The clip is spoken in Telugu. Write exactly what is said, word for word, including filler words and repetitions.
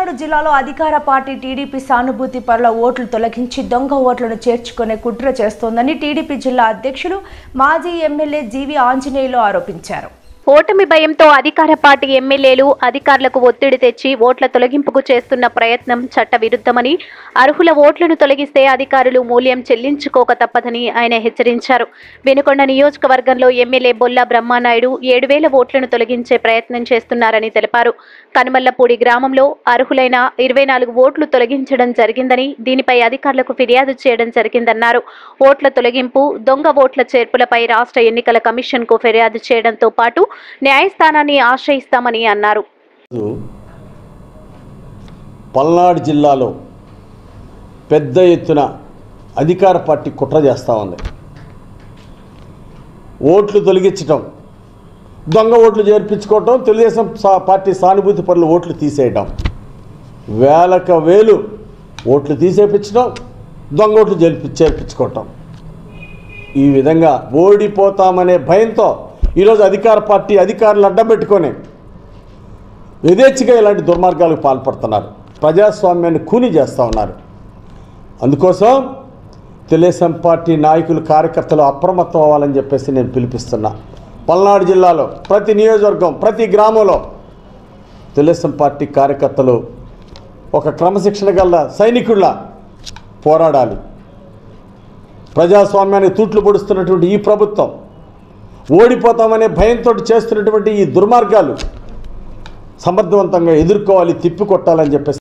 పల్నాడు జిల్లాలో అధికార పార్టీ టీడీపీ సానుభూతి పరుల ఓట్లు తొలగించి దొంగ ఓట్లను చేర్చుకునే కుట్ర చేస్తోందని టీడీపీ జిల్లా అధ్యక్షులు మాజీ ఎమ్మెల్యే జీవి ఆంజనేయులు ఆరోపించారు. ఓటమి భయంతో అధికార పార్టీ ఎమ్మెల్యేలు అధికారులకు ఒత్తిడి తెచ్చి ఓట్ల తొలగింపుకు చేస్తున్న ప్రయత్నం చట్టవిరుద్ధమని, అర్హుల ఓట్లను తొలగిస్తే అధికారులు మూల్యం చెల్లించుకోక తప్పదని ఆయన హెచ్చరించారు. వినుకొండ నియోజకవర్గంలో ఎమ్మెల్యే బొల్లా బ్రహ్మానాయుడు ఏడు వేల ఓట్లను తొలగించే ప్రయత్నం చేస్తున్నారని తెలిపారు. కనుమల్లపూడి గ్రామంలో అర్హులైన ఇరవై నాలుగు ఓట్లు తొలగించడం జరిగిందని, దీనిపై అధికారులకు ఫిర్యాదు చేయడం జరిగిందన్నారు. ఓట్ల తొలగింపు, దొంగ ఓట్ల చేర్పులపై రాష్ట్ర ఎన్నికల కమిషన్ కు ఫిర్యాదు చేయడంతో పాటు న్యాయస్థానాన్ని ఆశ్రయిస్తామని అన్నారు. పల్నాడు జిల్లాలో పెద్ద ఎత్తున అధికార పార్టీ కుట్ర చేస్తూ ఉంది. ఓట్లు తొలగించడం, దొంగ ఓట్లు చేర్పించుకోవటం, తెలుగుదేశం పార్టీ సానుభూతి పరుల ఓట్లు తీసేయడం, వేలకు వేలు ఓట్లు తీసేపించడం, దొంగ ఓట్లు చేర్పి చేర్పించుకోవటం. ఈ విధంగా ఓడిపోతామనే భయంతో ఈరోజు అధికార పార్టీ అధికారులు అడ్డం పెట్టుకొని యథేచ్ఛగా ఇలాంటి దుర్మార్గాలకు పాల్పడుతున్నారు. ప్రజాస్వామ్యాన్ని కూని చేస్తూ ఉన్నారు. అందుకోసం తెలుగుదేశం పార్టీ నాయకులు, కార్యకర్తలు అప్రమత్తం అవ్వాలని చెప్పేసి నేను పిలిపిస్తున్నా. పల్నాడు జిల్లాలో ప్రతి నియోజకవర్గం, ప్రతి గ్రామంలో తెలుగుదేశం పార్టీ కార్యకర్తలు ఒక క్రమశిక్షణ గల సైనికుల్లా పోరాడాలి. ప్రజాస్వామ్యాన్ని తూట్లు పొడుస్తున్నటువంటి ఈ ప్రభుత్వం, ఓడిపోతామనే భయంతో చేస్తున్నటువంటి ఈ దుర్మార్గాలు సమర్థవంతంగా ఎదుర్కోవాలి, తిప్పికొట్టాలని చెప్పేసి